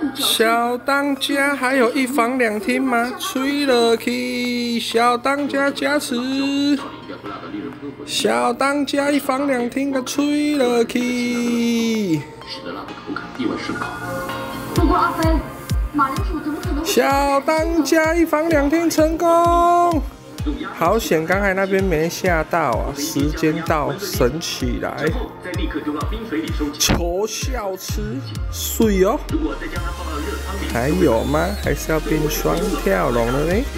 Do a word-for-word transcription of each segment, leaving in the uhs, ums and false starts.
小当家还有一房两厅吗？吹了去，小当家加持。小当家一房两厅个吹了去。 不过阿飞，马铃薯怎么可能？ 小当家一房两厅成功。好险，刚才那边没下到啊！时间到，神起来！求笑吃，水哦！还有吗？还是要变双跳龙了呢？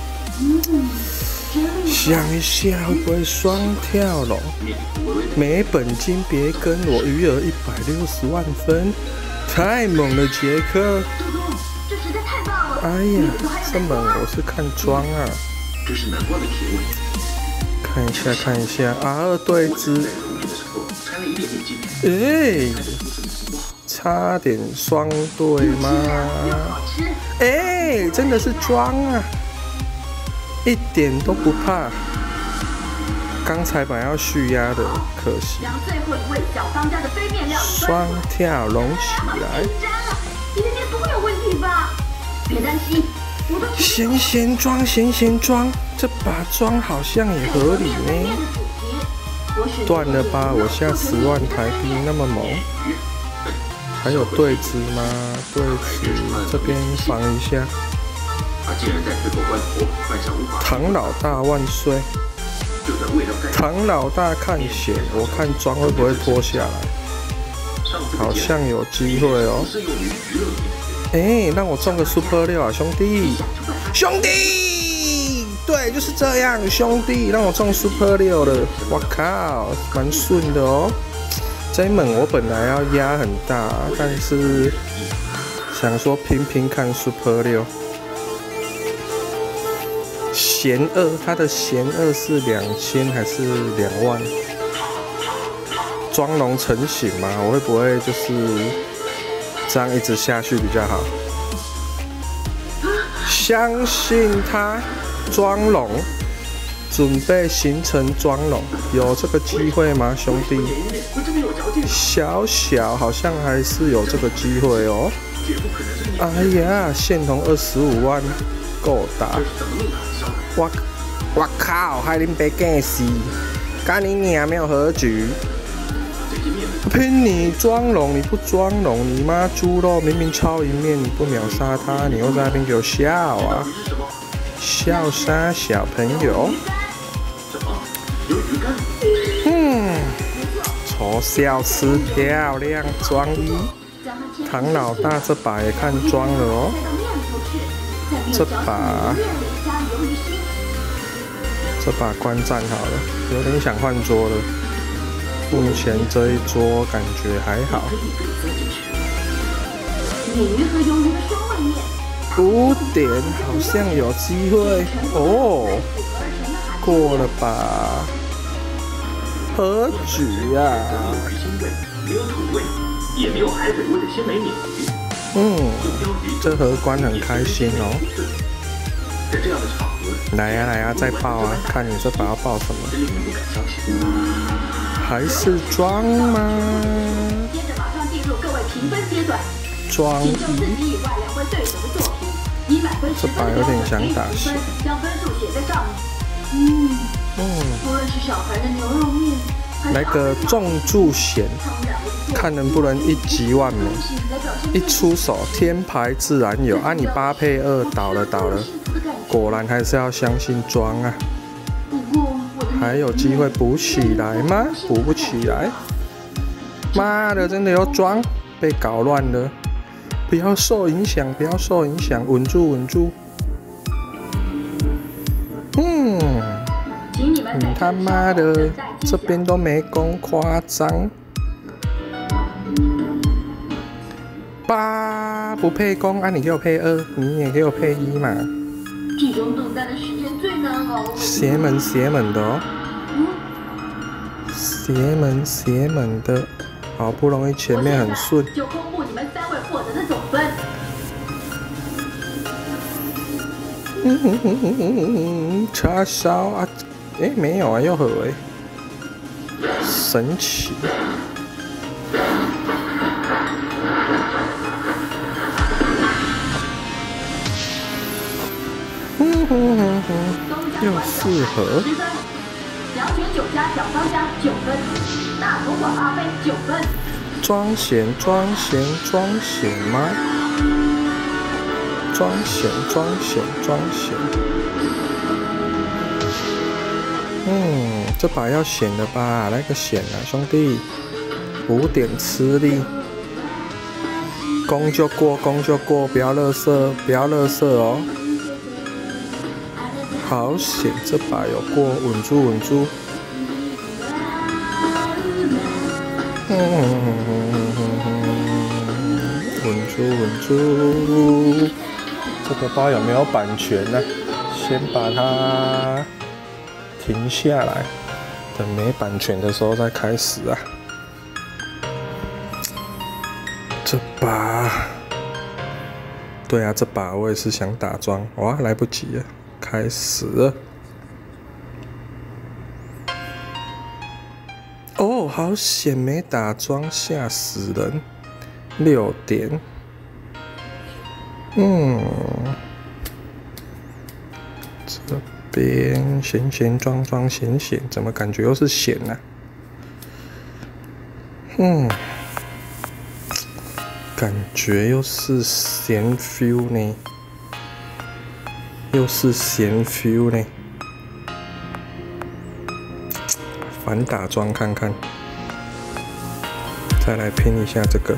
想一下，会不会双跳龙？没本金别跟我，余额一百六十万分，太猛了，杰克！ 这实在太棒了！ 哎呀，这猛我是看装啊！ 这是难关的铁问。 看一下，看一下 ，R 二对峙，哎，差点双对吗？哎，真的是装啊，一点都不怕。刚才本来要续压的，可惜。 最后一位小当家的飞面料双跳龙起来。 你的店不会有问题吧？别担心。 闲闲装，闲闲装，这把装好像也合理呢。断了吧，我下十万台币那么猛。还有对子吗？对子这边防一下。唐老大万岁！唐老大看险，我看装会不会拖下来？好像有机会哦。哎、欸，让我中个 Super 六啊，兄弟！兄弟，对，就是这样，兄弟，让我中 Super 六了，我靠，蛮顺的哦。这一门我本来要压很大，但是想说拼拼看 Super 六。弦二，它的弦二是两千还是两万？装龙成型吗？我会不会就是这样一直下去比较好？相信他，装龙，准备形成装龙，有这个机会吗，兄弟？小小好像还是有这个机会哦。哎呀，现铜二十五万，够打！我我靠，海林被干死，干你娘没有和局！拼你装龙，你不装龙，你妈猪肉明明超一面，你不秒杀他，你又在那边给我笑啊！笑杀小朋友，嗯，丑笑吃漂亮，装一。唐老大这把也看装了哦，这把这把观战好了，有点想换桌了。目前这一桌感觉还好。五点好像有机会哦，过了吧？何局啊？嗯，这荷官很开心哦。来呀、啊、来呀、啊，再报啊！看你这把要报什么？还是装吗？接着马上进入各位评分阶段。装一。这把有点想打线。将分数写在上面。嗯嗯。无论是小孩的牛肉面，来个重注险，看能不能一击万美。一出手天牌自然有啊！你八配二倒了倒了，果然还是要相信装啊。还有机会补起来吗？补不起来，妈的，真的要装，被搞乱了。不要受影响，不要受影响，稳住稳住。嗯，你他妈的这边都没攻，夸张。八不配攻啊！你给我配二，你也给我配一嘛。这种等待的时间最难熬了。邪门邪门的哦。邪门邪门的，好不容易前面很顺。就公布你们三位获得的总分。嗯嗯嗯嗯嗯嗯，叉烧啊，哎、欸、没有啊，又合哎，神奇。 嗯哼，又适合。 两选九家小当家九分，大头广阿飞九分。 装咸装咸装咸吗？装咸装咸装咸。嗯，这把要咸了吧？来个咸啊，兄弟！五点吃力。攻就过，攻就过，不要垃圾，不要垃圾哦。好险，这把有过，稳住，稳住。嗯，稳住，稳住。这个不知道有没有版权呢？先把它停下来，等没版权的时候再开始啊。这把，对啊，这把我也是想打桩，哇，来不及了，开始了。哦，好险没打桩，吓死人！六点，嗯，这边咸咸装装咸咸，怎么感觉又是咸呢、啊？嗯。感觉又是咸 feel 呢，又是咸 feel 呢，反打桩看看，再来拼一下这个，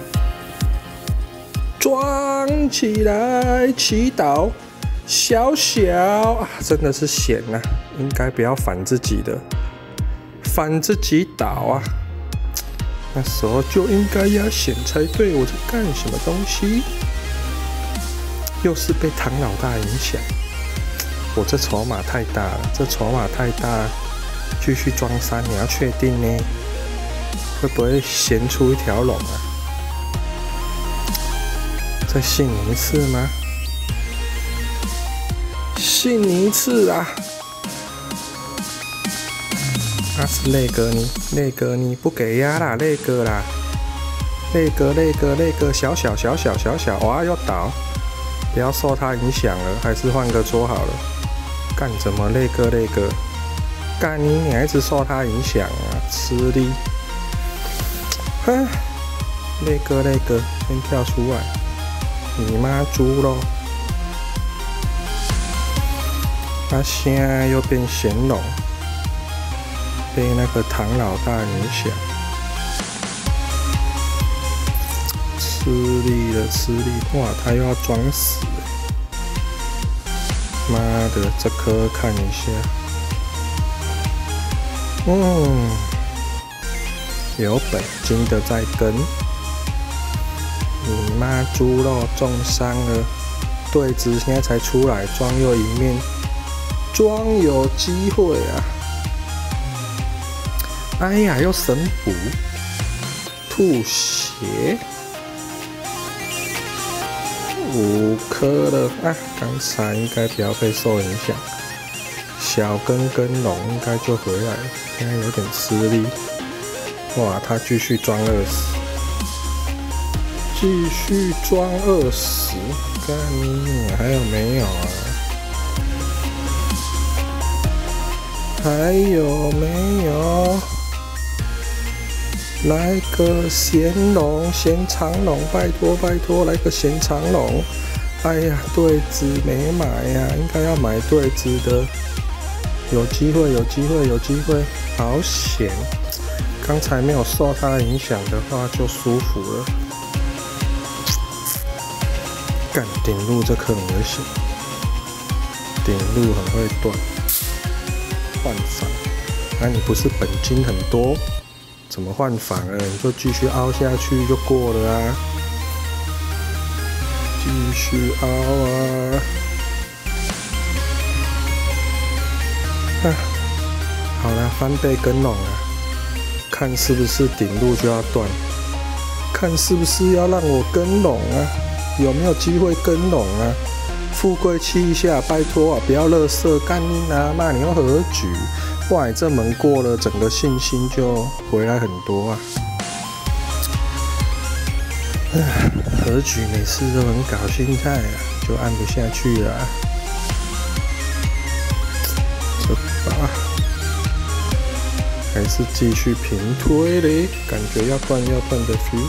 装起来，祈祷，小小啊，真的是咸啊，应该不要反自己的，反自己倒啊。那时候就应该压险才对，我在干什么东西？又是被唐老大影响，我这筹码太大了，这筹码太大，继续装三，你要确定呢？会不会闲出一条龙啊？再信你一次吗？信你一次啊！那、啊、是泪哥你，泪哥你不给压啦，泪哥啦，泪哥泪哥泪哥，小小小小小小，哇要倒，不要受他影响了，还是换个桌好了。干怎么泪哥泪哥？干你你还一直受他影响啊，吃力。哼，泪哥泪哥，先跳出来，你妈猪咯！啊，现在又变咸龙。被那个唐老大影响，吃力了，吃力！哇，他又要装死了！妈的，这颗看一下，嗯，有本金的在跟，你妈猪肉重伤了，对子现在才出来，装又一面，装有机会啊！哎呀，又神补，吐血，五颗了啊！刚才应该不要被受影响，小根跟龙应该就回来了。现在有点吃力，哇！他继续装二十，继续装二十，干你还有没有啊？还有没有？来个咸龙，咸长龙，拜托拜托，来个咸长龙！哎呀，对子没买呀、啊，应该要买对子的。有机会，有机会，有机会！好险，刚才没有受它影响的话就舒服了。干顶路这颗很危险，顶路很会断，换反。那、啊、你不是本金很多？怎么换反了？你就继续凹下去就过了啊！继续凹啊！啊，好了，翻倍跟拢啊！看是不是顶路就要断，看是不是要让我跟拢啊？有没有机会跟拢啊？富贵气一下，拜托啊，不要垃圾干你啊！妈，你要何举？哇，你这门过了，整个信心就回来很多啊！和局每次都很搞心态啊，就按不下去了、啊。 着吧，还是继续平推嘞？感觉要断要断的 feel。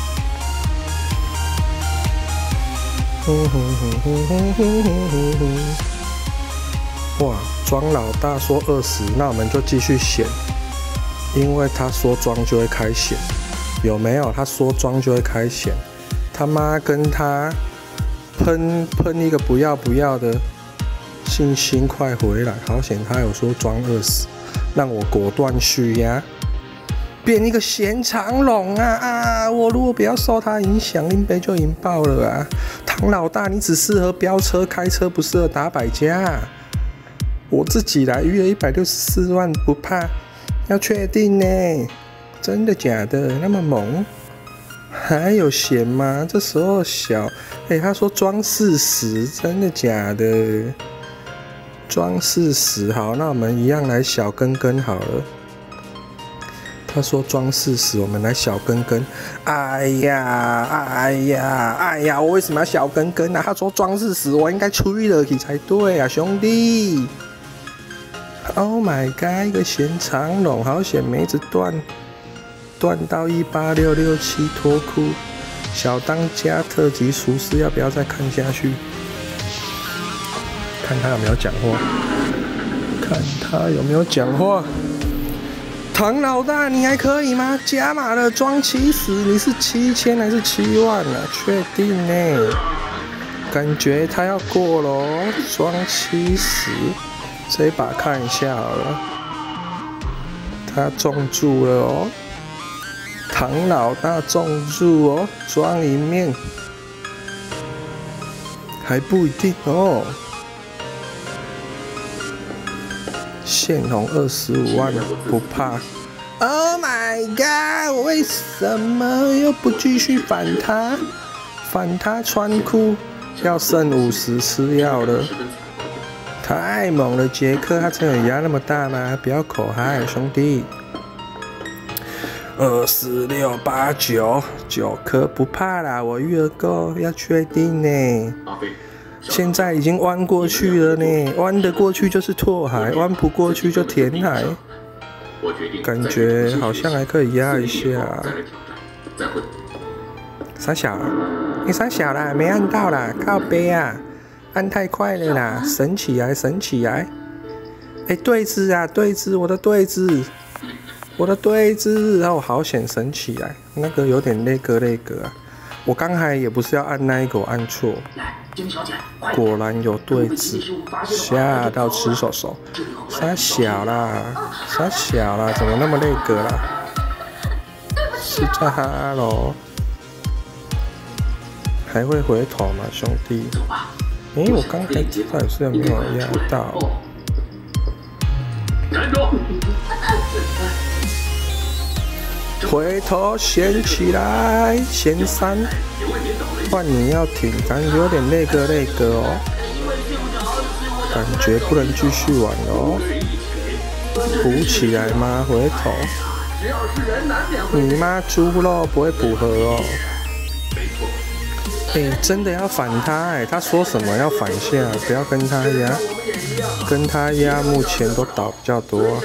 哼哼哼哼哼哼哼哼！哇，庄老大说二十，那我们就继续选，因为他说庄就会开选，有没有？他说庄就会开选，他妈跟他喷喷一个不要不要的。信心快回来！好险，他有说装二十，让我果断续压，变一个咸长龙啊啊！我如果不要受他影响，林北就赢爆了啊！唐老大，你只适合飙车开车，不适合打百家、啊。我自己来，余额一百六十四万不怕，要确定呢？真的假的？那么猛？还有闲吗？这时候小，哎、欸，他说装四十，真的假的？装四十，好，那我们一样来小根根好了。他说装四十，我们来小根根。哎呀，哎呀，哎呀，我为什么要小根根啊？他说装四十，我应该吹了去才对啊，兄弟。Oh my god， 一个咸长龙，好险没一直断，断到一八六六七脱裤。小当家特级厨师，要不要再看下去？看他有没有讲话，看他有没有讲话。唐老大，你还可以吗？加码了，装七十，你是七千还是七万啊？确定呢？感觉他要过喽，装七十，这一把看一下好了。他中注了哦，唐老大中注哦，装一面还不一定哦。现红二十五万不怕 ，Oh my god！ 我为什么又不继续反他？反他穿裤要剩五十吃药了，太猛了！杰克他真的有压那么大吗？不要口嗨，兄弟。二四六八九九颗不怕啦，我余额够，要确定呢。现在已经弯过去了呢，弯得过去就是拓海，弯不过去就填海。感觉好像还可以压一下。傻小，你傻小啦，没按到啦，靠背啊，按太快了啦，神起来，神起来。哎、欸，对子啊，对子，我的对子，我的对子，然后好险神起来，那个有点那个那个啊。我刚才也不是要按那一个，我按错。果然有对子，吓到吃手手。傻小啦，傻小啦，怎么那么那个啦？是在哈喽？还会回头吗，兄弟？哎、欸，我刚才到底是有没有压到？回头掀起来，前三，换你要挺，感觉有点那个那个哦，感觉不能继续玩哦，补起来吗？回头，你妈猪肉不会补合哦，哎、欸，真的要反他哎、欸，他说什么要反下，不要跟他压，跟他压目前都倒比较多、啊。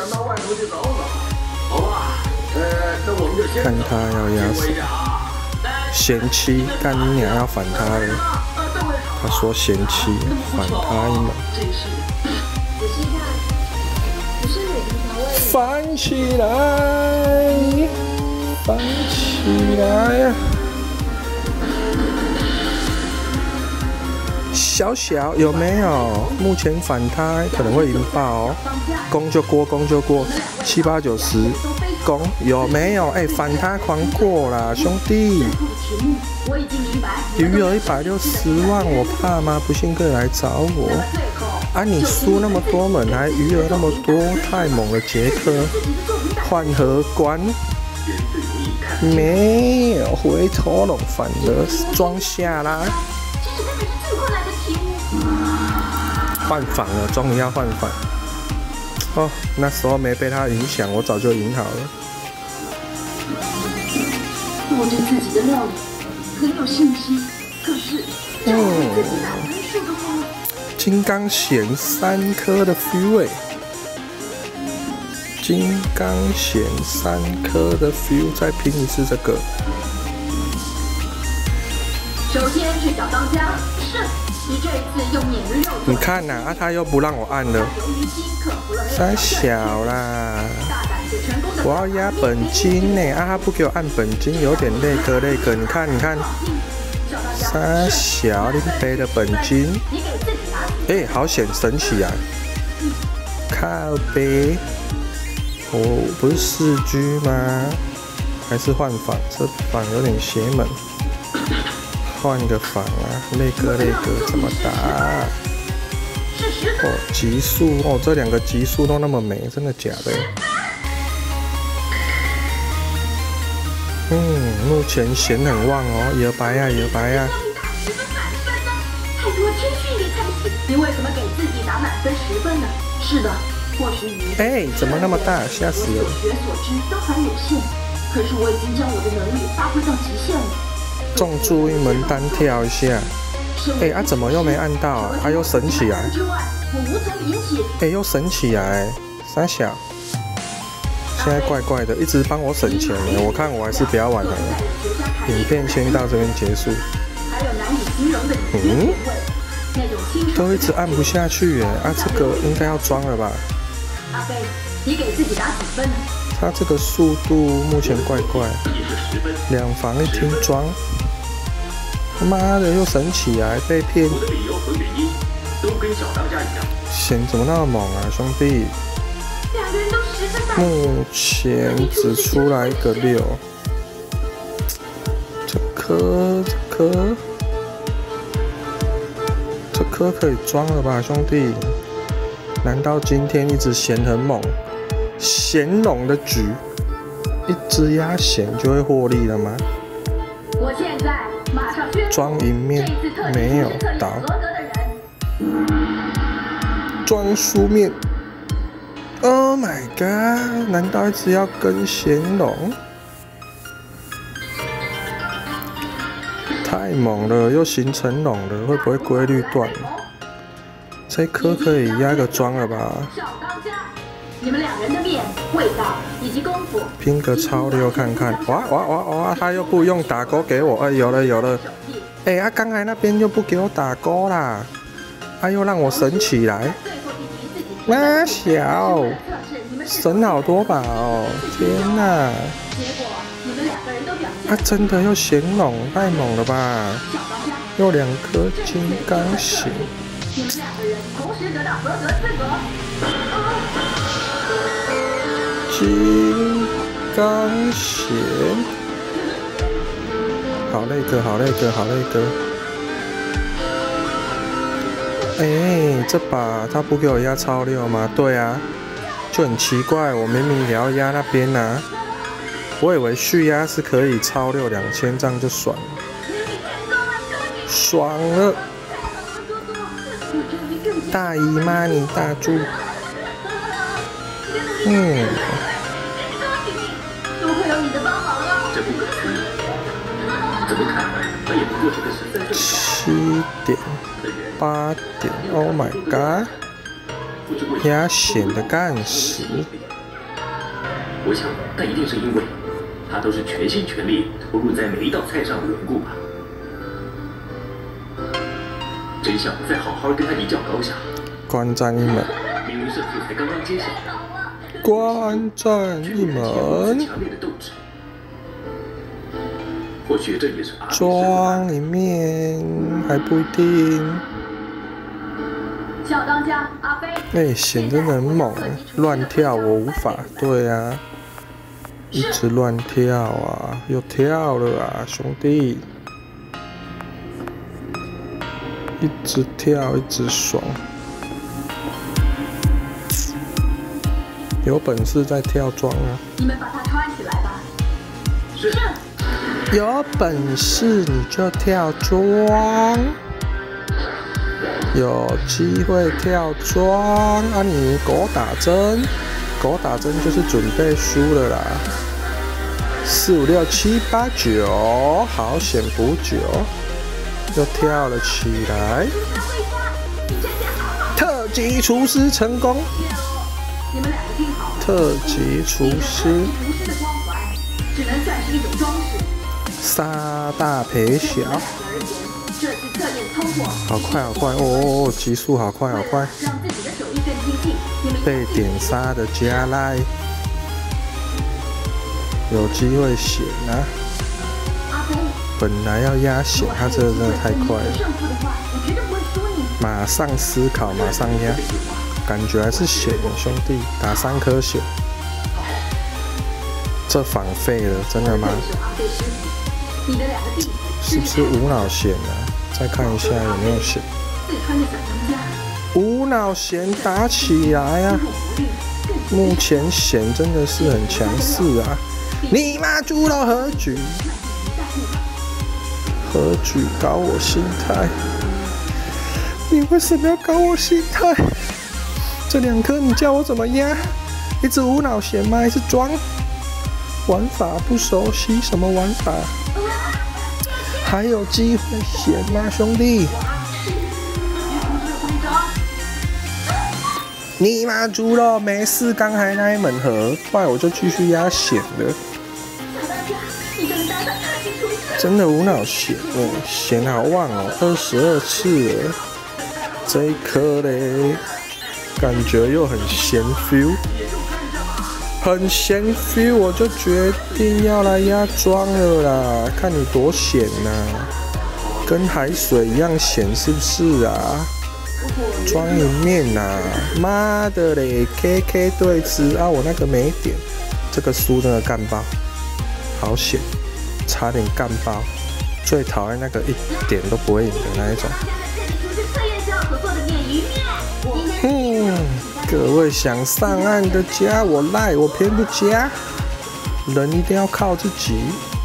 看他要压什么？贤妻，干你娘要反他了。他说贤妻，反他一马。翻起来，翻起来。小小有没有？目前反他可能会赢爆哦。攻就过，攻就过，七八九十。攻有没有？哎、欸，反他狂过啦，兄弟！余额一百六十万，我怕吗？不信可以来找我。啊，你输那么多门，还余额那么多，太猛了，杰克！换荷官没有回头龙，反而装下啦。换反了，终于要换反。哦，那时候没被他影响，我早就赢好了。 我对自己的料理很有信心，可是嗯， 金刚弦三颗的 freeway， 金刚弦三颗的 feel， 再拼一次这个。 首先是小当家，是你这一次用碾肉。 你看呐、啊，啊他又不让我按了。三小啦，我要压本金呢，啊他不给我按本金，有点累个累个。你看你看，三小林杯的本金，哎、欸，好险神起来，靠杯。哦，不是四 G 吗？还是换房？这房有点邪门，换个房啊！那个那个怎么打？哦，极速哦，这两个极速都那么美，真的假的？嗯，目前弦很旺哦，摇摆呀摇摆呀。 太多谦虚一点才行。你为什么给自己打满分十分呢？是的。或许你哎，怎么那么大？吓死了！ 所学所知都还有限，可是我已经将我的能力发挥到极限了。 重注一门单跳一下。哎啊，怎么又没按到啊？啊，又神起来！哎，又神起来！三小，现在怪怪的，一直帮我省钱呢。我看我还是不要玩了。影片先到这边结束。嗯，都一直按不下去耶！啊，这个应该要装了吧？ 阿飞，你给自己打几分？ 他这个速度目前怪怪，两房一厅装，妈的又神起来，被骗。 我的理由和原因都跟小当家一样。 弦怎么那么猛啊，兄弟？ 两个人都十分满。 目前只出来一个六，这颗这颗这颗可以装了吧，兄弟？难道今天一直弦很猛，弦拢的局，一直压弦就会获利了吗？ 我现在马上宣布， 装赢面没有倒，装输面。Oh my god！ 难道一直要跟弦拢？太猛了，又形成拢了，会不会规律断？这颗可以压个桩了吧？ 小当家，你们两人的面、味道以及功夫， 拼个超溜看看！哇哇哇哇！他又不用打勾给我，哎，有了有了！哎，啊，刚才那边又不给我打勾啦，啊，又让我神起来！妈小，神好多把哦！天哪！ 结果你们两个人都表现， 啊，真的又弦拢，太猛了吧！又两颗金刚弦。 你们两个人同时得到合格资格。 金刚弦，好那个，好那个，好那个。哎，这把他不给我压超六吗？对啊，就很奇怪，我明明也要压那边啊。我以为续压是可以超六两千，这样就爽了，爽了。大姨妈，你大猪。嗯。 多亏有你的帮忙啊！ 这不可思议，怎么看他也不过是个十三岁。 七点，八点 ，Oh my god！ 压弦的干死。 我想，那一定是因为他都是全心全力投入在每一道菜上的缘故吧。真想再好好跟他一较高下。 观战一门。 明明胜负才刚刚揭晓。 观战一门。 强烈的斗志。或许这也是阿装一面还不一定。 小当家阿飞。 哎，弦真的很猛，乱跳我无法。对啊，一直乱跳啊，又跳了啊，兄弟。一直跳，一直爽，有本事再跳桩啊！ 你们把它穿起来吧。 是。 有本事你就跳桩，有机会跳桩啊！你狗打针，狗打针就是准备输了啦。四五六七八九，好险补九。又跳了起来，特级厨师成功， 特级厨师， 厨师的光环，只能算是一种装饰。 杀大赔小， 而言，这次测验通过。 好快好快哦！极速好快好快！ 让自己的手艺更精进，你们被点杀的加赖，有机会险啊！ 阿飞， 本来要压险，他这个真的太快了。 胜负的话，我绝对不会输你。 马上思考，马上压，感觉还是险的兄弟，打三颗险，这仿废了，真的吗？ 你的两个弟弟是不是无脑险啊？再看一下有没有险。 四川的小当家， 无脑险打起来啊！目前险真的是很强势啊！你妈猪肉何举？何举搞我心态？你为什么要搞我心态？这两颗你叫我怎么压？一直无脑险吗？还是装？玩法不熟悉，什么玩法？还有机会险吗，兄弟？你妈猪肉没事，刚才那一门盒，不然我就继续压险了。真的无脑险哦，险好旺哦，二十二次了。这一颗嘞，感觉又很咸 feel， 很咸 feel， 我就决定要来压庄了啦，看你多险呐、啊，跟海水一样咸是不是啊？庄一面呐、啊，妈的嘞 ，K K 对峙啊，我那个没点，这个输真的干爆，好险，差点干爆，最讨厌那个一点都不会赢的那一种。嗯，各位想上岸的加我赖，我偏不加，人一定要靠自己。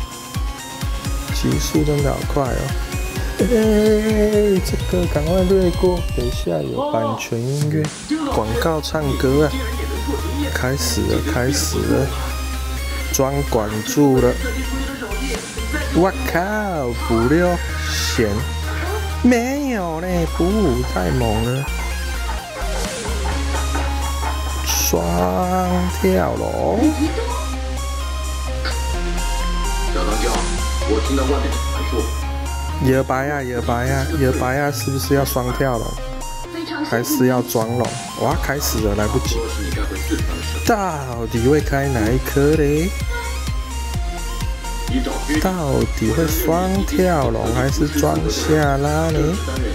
极速真的好快哦！哎、欸，这个赶快略过，等一下有版权音乐，广告唱歌啊！开始了，开始了，装管住了！我靠，补六险没有嘞，补五太猛了。双跳龙， 小当家，我听到外面的传说。 野白呀，野白呀，野白呀，是不是要双跳龙？还是要装龙？哇，开始了，来不及。到底会开哪一颗嘞？到底会双跳龙还是装下拉呢？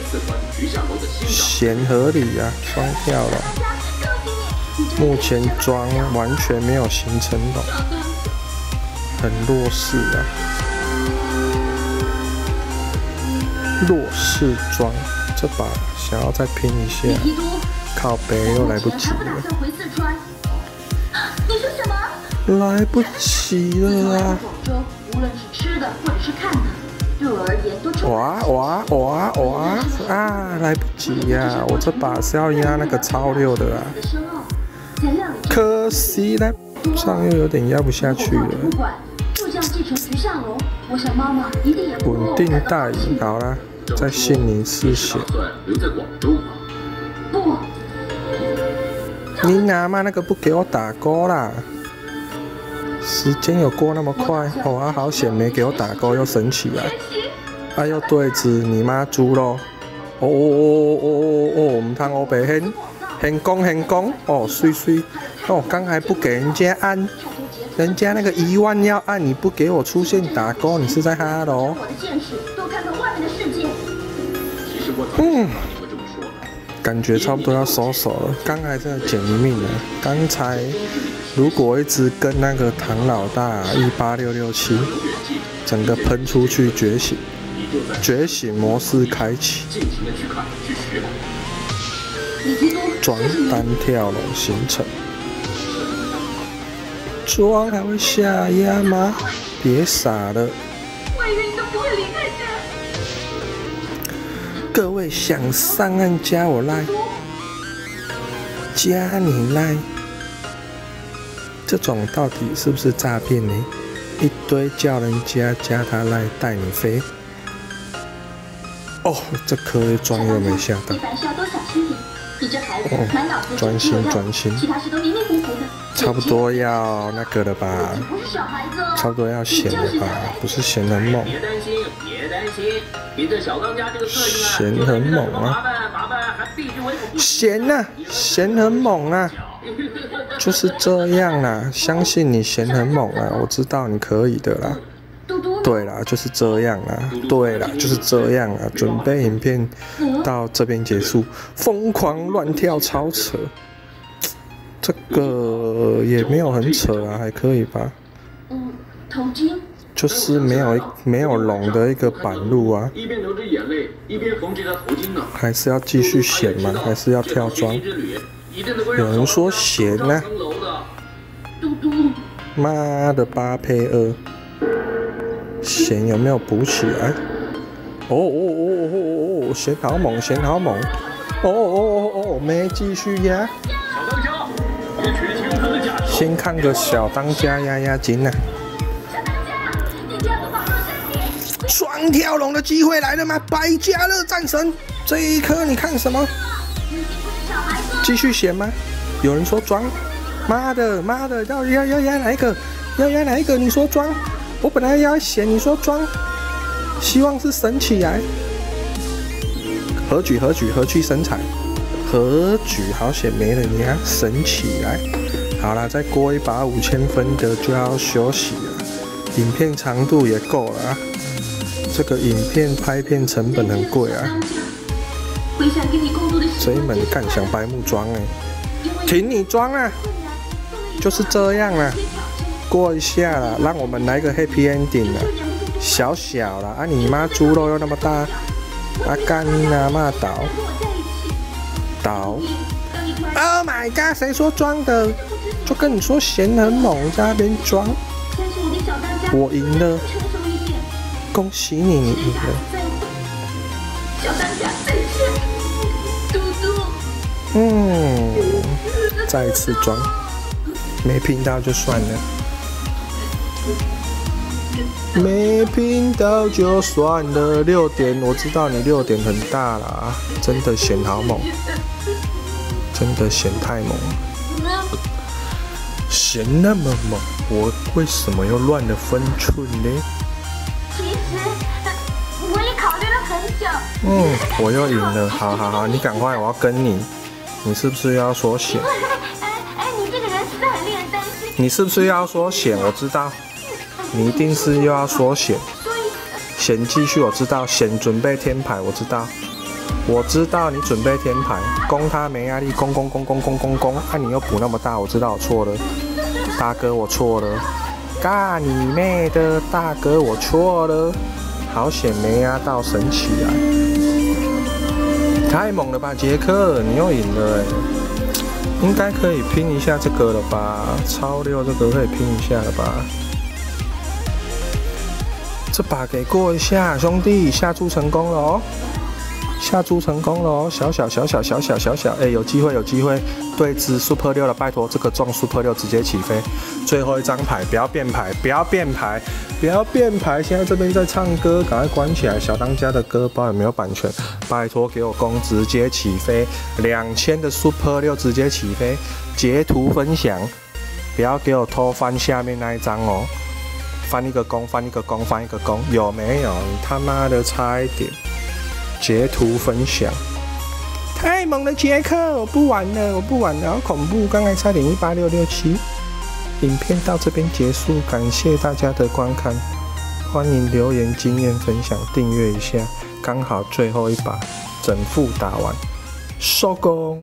显合理啊，双跳龙。目前装完全没有形成龙，很弱势啊！弱势装，这把想要再拼一下，靠北又来不及了。 你说什么？ 来不及了啊！ 无论是吃的或者是看的，对我而言都充哇哇哇哇啊！来不及呀、啊！我这把是要压那个超六的啊！可惜来上又有点压不下去了。 就这样继承局下楼，我想妈妈一定也不稳定大赢，好啦，再信你一次血。 留在广州吗？ 不， 你阿妈那个不给我打勾啦！时间有过那么快，哦啊好险没给我打勾，又升起来。啊又对子你妈猪肉！哦哦哦哦哦哦，我们汤欧北hen。很攻很攻哦，碎碎哦，刚还不给人家按，人家那个一万要按，你不给我出现打勾，你是在哈喽？嗯，感觉差不多要收手了，刚才真的捡一命了。刚才如果一直跟那个唐老大一八六六七，整个喷出去觉醒，觉醒模式开启。装单跳龙形成，装还会下压吗？别傻了！ 我以为你都不会离开这。 各位想上岸加我赖，加你赖，这种到底是不是诈骗呢？一堆叫人家加他赖带你飞。哦，这颗装又没下到。 你这孩子满脑子专心专心， 其他事都迷迷糊糊的。 差不多要那个了吧？ 不是小孩子哦， 差不多要闲了吧？不是闲很猛。 别担心，别担心，凭着小当家这个特性啊， 闲很猛啊！ 麻烦麻烦还必须为我闲呐，闲很猛啊！就是这样啦，相信你闲很猛啊，我知道你可以的啦。对啦，就是这样啦。对啦，就是这样啦。准备影片到这边结束，疯狂乱跳超扯。这个也没有很扯啊，还可以吧？ 嗯，头巾。 就是没有没有拢的一个板路啊。 一边流着眼泪，一边缝这条头巾呢。 还是要继续闲吗？还是要跳桩？有人说闲呢、啊。 嘟嘟。 妈的八配二，弦有没有补起来？哦哦哦哦哦哦，弦好猛，弦好猛！哦哦哦哦，没继续压。先看个小当家压压惊啊！双跳龙的机会来了吗？百家乐战神，这一颗你看什么？继续弦吗？有人说装。妈的妈的，要要要压哪一个？要压哪一个？你说装，我本来要写，你说装，希望是神起来。合举合举合区神采，合举好险没人压，神起来。好啦，再过一把五千分的就要休息了。影片长度也够了啊，这个影片拍片成本很贵啊。这一门干想白木装哎，请你装啊！就是这样啦，过一下啦，让我们来个 happy ending 啦，小小啦，啊你妈猪肉又那么大，啊干你妈妈倒倒 ，Oh my god， 谁说装的？就跟你说弦很猛，在那边装，我赢了，恭喜你，你赢了。 小当家再见，嘟嘟。 嗯，再次装。没拼到就算了，没拼到就算了。六点，我知道你六点很大啦，真的弦好猛，真的弦太猛了，弦那么猛，我为什么又乱了分寸呢？ 其实我也考虑了很久。 嗯，我又赢了，好好好，你赶快，我要跟你，你是不是又要说弦？你是不是又要说弦？我知道，你一定是又要说弦。弦继续，我知道。弦准备天牌，我知道。我知道你准备天牌，攻他没压力，攻攻攻攻攻攻攻。啊，你又补那么大，我知道我错了，大哥我错了。干你妹的，大哥我错了。好险没压到，神起来。太猛了吧，杰克，你又赢了哎。应该可以拼一下这个了吧？超六这个可以拼一下了吧？这把给过一下，兄弟，下注成功了哦！下注成功了哦！小小小小小小小小，哎、欸，有机会有机会，对峙 Super 六了，拜托这个中 Super 六直接起飞。最后一张牌，不要变牌，不要变牌，不要变牌！现在这边在唱歌，赶快关起来！小当家的歌不知道有没有版权？拜托给我攻，直接起飞！两千的 Super 六直接起飞，截图分享，不要给我偷翻下面那一张哦！翻一个攻，翻一个攻，翻一个攻，有没有？你他妈的差一点！截图分享，太猛了，杰克！我不玩了，我不玩了，好恐怖！刚才差点一八六六七。影片到这边结束，感谢大家的观看，欢迎留言、经验分享、订阅一下。刚好最后一把整副打完，收工。